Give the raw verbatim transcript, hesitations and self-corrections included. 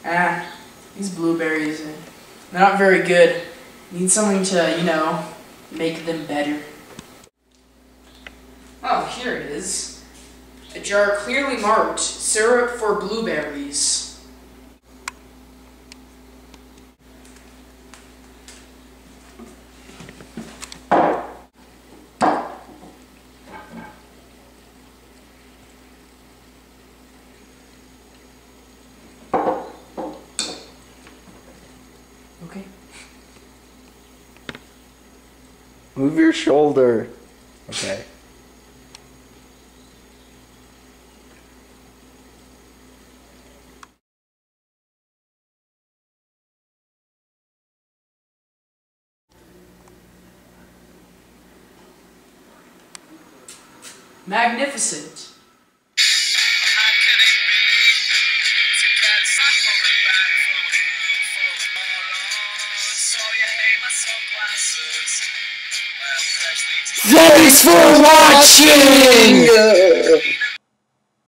Ah, these blueberries, they're not very good. Need something to, you know, make them better. Oh, here it is. A jar clearly marked, syrup for blueberries. Okay. Move your shoulder. Okay. Magnificent. Thanks for watching!